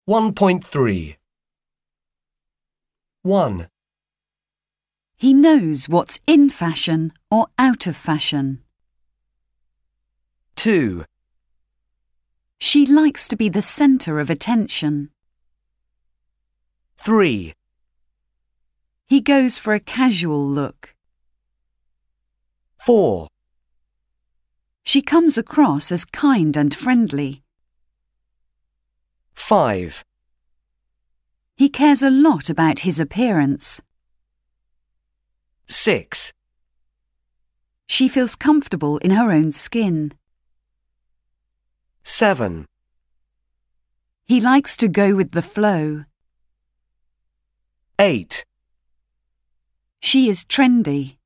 1.3 1. He knows what's in fashion or out of fashion. 2. She likes to be the centre of attention. 3. He goes for a casual look. 4. She comes across as kind and friendly. 5. He cares a lot about his appearance. 6. She feels comfortable in her own skin. 7. He likes to go with the flow. 8. She is trendy.